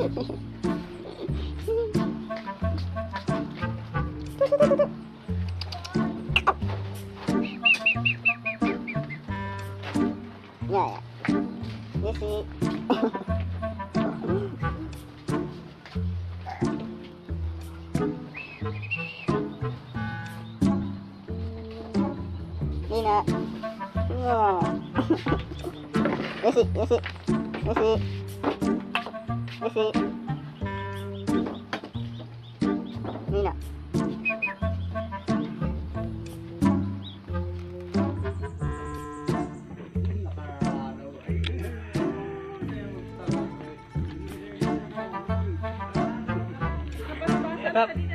Yeah, yeah. You see. Nina. Oh. You see, you see. You see. You see. Nina. Stop.